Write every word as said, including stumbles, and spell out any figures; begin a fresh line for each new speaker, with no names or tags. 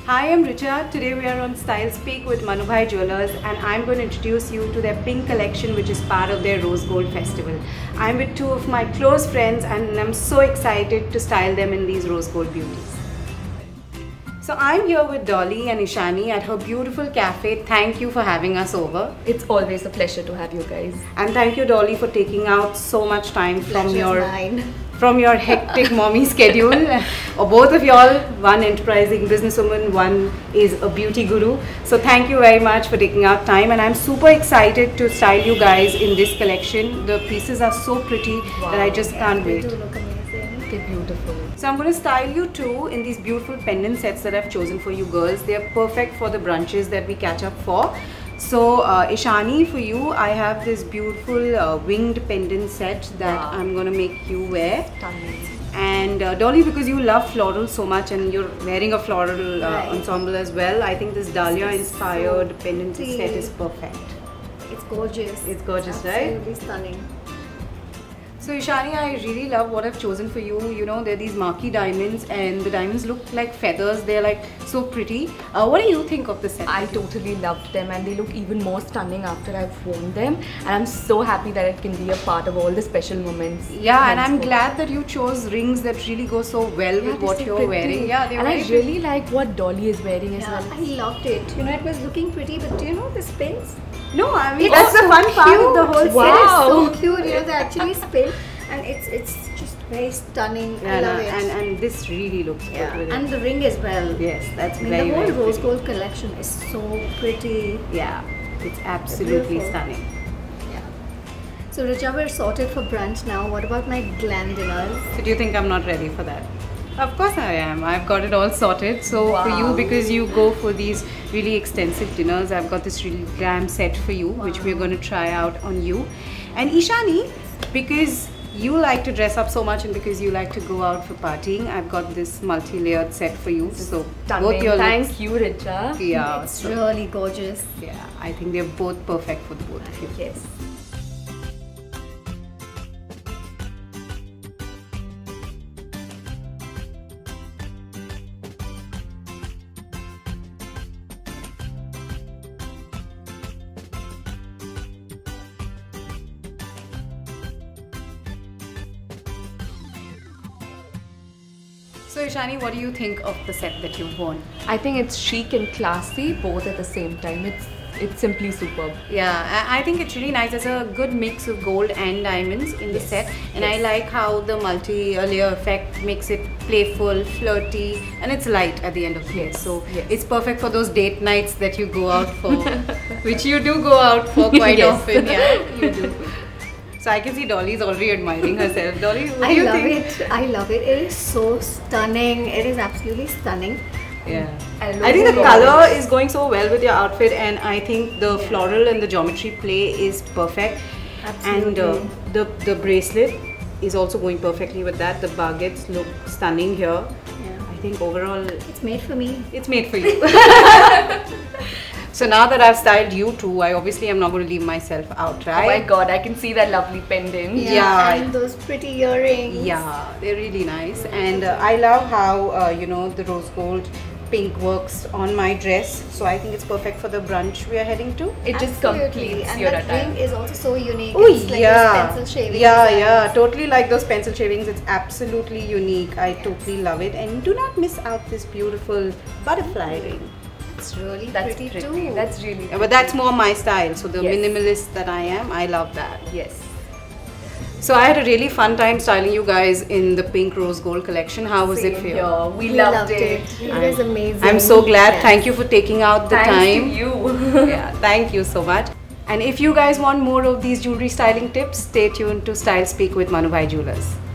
Hi, I'm Ritcha. Today we are on Style Speak with Manubhai Jewellers and I'm going to introduce you to their pink collection, which is part of their Rose Gold Festival. I'm with two of my close friends and I'm so excited to style them in these Rose Gold beauties. So I'm here with Dolly and Ishani at her beautiful cafe. Thank you for having us over.
It's always a pleasure to have you guys.
And thank you, Dolly, for taking out so much time from
Pleasure's
your
mine.
from your hectic mommy schedule. Or both of y'all, one enterprising businesswoman, one is a beauty guru. So thank you very much for taking out time, and I'm super excited to style you guys in this collection. The pieces are so pretty
Wow.
that I just
Yes,
can't
they
wait.
do look amazing.
They're beautiful.
So I'm going to style you too in these beautiful pendant sets that I've chosen for you girls. They are perfect for the brunches that we catch up for. So uh, Ishani, for you, I have this beautiful uh, winged pendant set that
Wow.
I'm going to make you wear.
Stunning.
And uh, Dolly, because you love floral so much and you're wearing a floral uh,
Right.
ensemble as well, I think this Dahlia
This is
inspired
so
pendant
pretty.
set is perfect.
It's gorgeous.
It's gorgeous, right?
Absolutely stunning.
So Ishani, I really love what I've chosen for you. You know, they're these marquee diamonds and the diamonds look like feathers. They're like so pretty. Uh, what do you think of the set?
I totally loved them and they look even more stunning after I've worn them. And I'm so happy that it can be a part of all the special moments.
Yeah, and I'm
henceforth.
glad that you chose rings that really go so well
Yeah,
with
they're
what
so
you're
pretty.
wearing. Yeah, they're
and
very
I really like what Dolly is wearing as
Yeah,
well.
I loved it. You know, it was looking pretty, but do you know the spins?
No, I mean,
It's
that's the
so
fun part of the whole
cute.
set.
Wow.
It is so cute. You know, they actually spin, and it's it's just very stunning.
Yeah,
I love
no,
it.
and, and this really looks good
yeah,
with
and
it.
the ring as well.
Yes, that's
I mean,
very,
the whole
very
rose
pretty.
gold collection is so pretty.
Yeah, it's absolutely
Beautiful.
stunning.
Yeah. So Ritcha, we're sorted for brunch now. What about my glam dinners?
So do you think I'm not ready for that? Of course I am. I've got it all sorted. So for you,
Wow.
because you go for these really extensive dinners, I've got this really glam set for you, which we're going to try out on you. And Ishani, because you like to dress up so much and because you like to go out for partying, I've got this multi-layered set for you. So
Stunning.
both your
Thank
looks,
you, Ritcha.
yeah,
It's
so-
really gorgeous.
yeah, I think they're both perfect for the both of you.
Yes.
So Ishani, what do you think of the set that you've worn?
I think it's chic and classy both at the same time. It's it's simply superb.
Yeah, I I think it's really nice. There's a good mix of gold and diamonds in the
Yes,
set, and I
yes.
like how the multi-layer effect makes it playful, flirty, and it's light at the end of the day.
Yes,
So
yes.
it's perfect for those date nights that you go out for, which you do go out for quite
Yes.
often. Yeah, you do. So I can see Dolly's already admiring herself. Dolly, what
I
do you
love
think?
it. I love it. It is so stunning. It is absolutely stunning.
Yeah.
And
I think the
look-
color is going so well with your outfit, and I think the floral and the geometry play is perfect. And uh,
Absolutely.
the the bracelet is also going perfectly with that. The baguettes look stunning here.
Yeah.
I think overall
It's made for me.
it's made for you. So now that I've styled you too, I obviously am not going to leave myself out,
Oh my
right?
god, I can see that lovely pendant.
Yeah.
And those pretty earrings.
Yeah, they're really nice, and uh, I love how uh, you know the rose gold pink works on my dress. So I think it's perfect for the brunch we are heading to.
It just
Absolutely.
completes
and
your
that
attire.
ring is also so unique.
Oh
it's like
yeah,
those pencil shavings.
yeah,
and-
yeah, totally like those pencil shavings. It's absolutely unique. I totally love it, and do not miss out this beautiful butterfly ring.
It's really
That's
pretty,
pretty.
too.
That's really
Yeah, but that's more my style. So the
Yes.
minimalist that I am, I love that.
yes.
So I had a really fun time styling you guys in the pink rose gold collection. How was it
Same
for you?
here. We,
We
loved,
loved
it.
it. It was amazing.
I'm so glad.
Yes.
Thank you for taking out the
Thanks
time.
to you.
Yeah, thank you so much. And if you guys want more of these jewelry styling tips, stay tuned to Style Speak with Manubhai Jewellers.